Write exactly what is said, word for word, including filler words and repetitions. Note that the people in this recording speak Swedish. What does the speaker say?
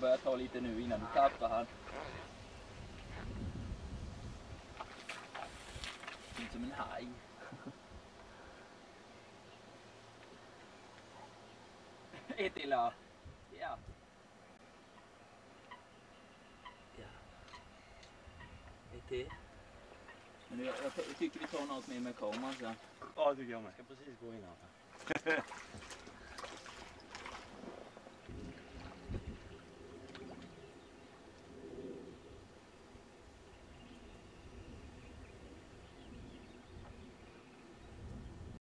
börja ta lite nu innan du tappar han. Inte som en haj. Ett till då. Ja. Ja. Ett till. Men jag, jag, jag tycker vi tar något mer med kameran sen. Ja, det tycker jag med. Jag ska precis gå in här.